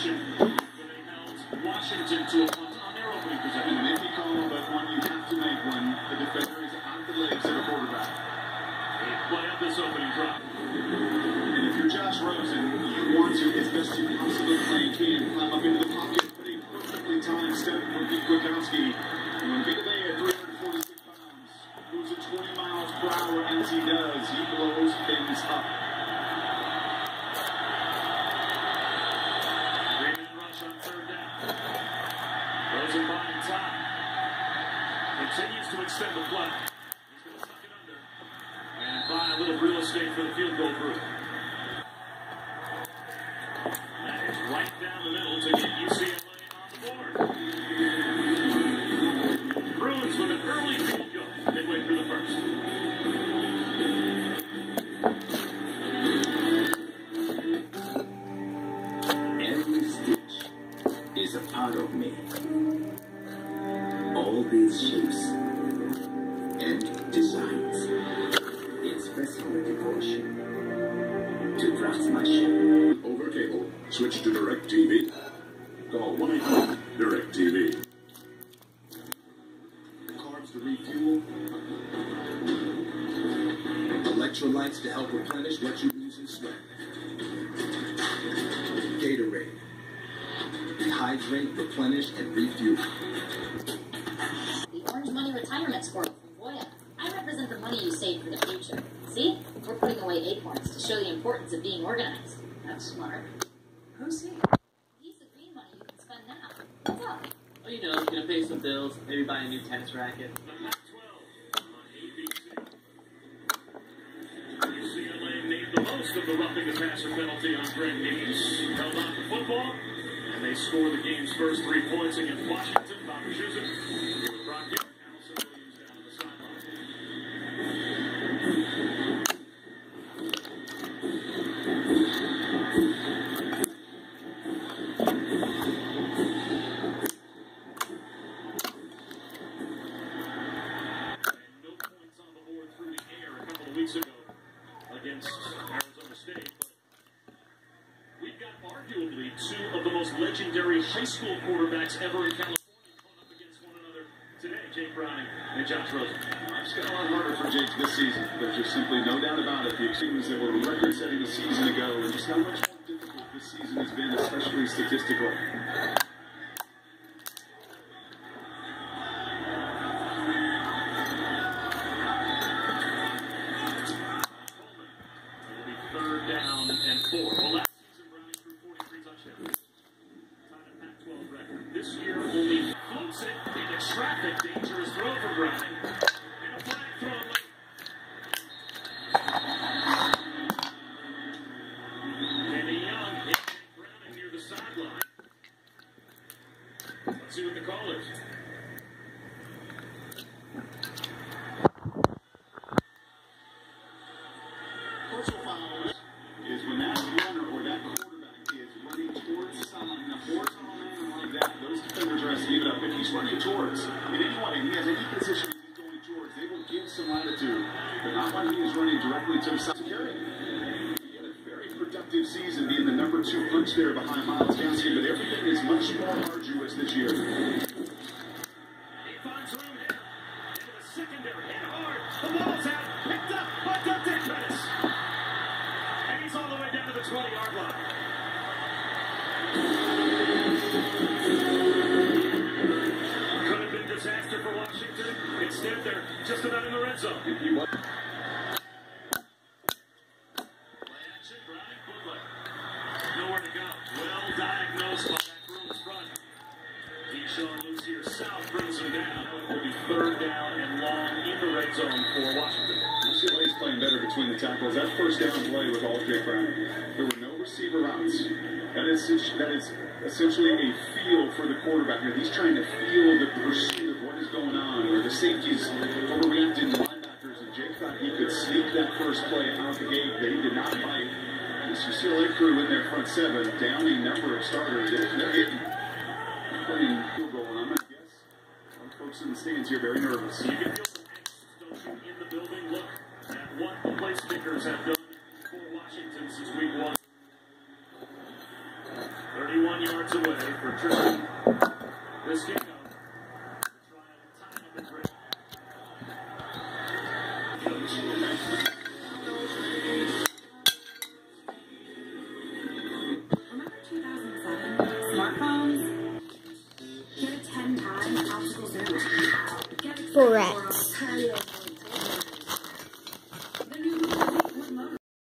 possession. They held Washington to a punt on their opening possession. An empty call, but one you have to make when the defender is out the legs of a quarterback. They play up this opening drive. And if you're Josh Rosen, you want to, as best you possibly can, climb up into the pocket, but a perfectly timed step from Pete Kwiatkowski. And when Vita Vea at 346 pounds moves at 20 miles per hour as he does, he blows things up. Rosen buying time. Continues to extend the play. He's going to suck it under. And buy a little real estate for the field goal group. That is right down the middle to get UCLA on the board. Bruins with an early field goal midway through the first. Every stitch is a part of me. All these shapes and designs, it's personal devotion to draftsmanship. Over cable, switch to DirecTV. Call 1-800-DirecTV. Carbs to refuel. Electrolytes to help replenish what you lose in sweat. Gatorade. Hydrate, replenish, and refuel. The Orange Money Retirement Squirrel from Voya. I represent the money you save for the future. See? We're putting away acorns to show the importance of being organized. That's smart. Who's he? He's the green money you can spend now. What's up? Well, you know, you're gonna pay some bills, maybe buy a new tennis racket. The Pac-12 on ABC. UCLA made the most of the roughing the passer penalty on Greg Neves. Held on to football, and they score the game's first 3 points against Washington. Bob Schuzen with Brock Garrett. Allison Williams down on the sideline. Weeks ago against Arizona State. But we've got arguably 2 of the most legendary high school quarterbacks ever in California going up against one another today. Jake Browning and Josh Rosen. It's got a lot harder for Jake this season. There's just simply no doubt about it. The extremes that were record-setting a season ago, and just how much more difficult this season has been, especially statistically. Down and 4. Well, last season, Browning threw 43 touchdowns. Tied a Pac-12 record. This year, only floats it into traffic. Dangerous throw for Browning. And a flag throw late. Kenny Young hit Browning near the sideline. Let's see what the call is. Personal foul. Is when that runner or that quarterback is running towards someone, a horizontal man like that, those defenders are asking to give it up. If he's running towards, in any way, he has any position he's going towards, they will give some latitude, but not when he is running directly to himself. He had a very productive season being the number 2 punch there behind Miles Gaskin, but everything is much more arduous this year. He finds room here. Into the secondary. Hit hard. The ball's out. Picked up by Dante Pettis. And he's all the way down to the 20-yard line. Could have been disaster for Washington. Instead, they're just about in the red zone. Play action. Browning. Bootleg. Nowhere to go. Well diagnosed by that Bruins front. Deshaun Lucier South brings him down. It will be 3rd down and long in the red zone for Washington. UCLA is playing better between the tackles. That first down play with all Jake Browning. There were no receiver routes. That is essentially a feel for the quarterback. You know, he's trying to feel the pursuit of what is going on, or the safeties overreacting the linebackers, and Jake thought he could sneak that first play out the gate, but he did not bite. This UCLA crew in their front 7, down a number of starters. They're hitting. Playing field goal, and I'm going to guess a lot of folks in the stands here very nervous. You can feel some angst, don't you, in the building. Look at what the place kickers have done for Washington since week 1. 30 21 yards away for Tristan. This game, trying to tie up the grip. Remember 2007? Smartphones? Get a 10 times obstacle zero. Get Correct.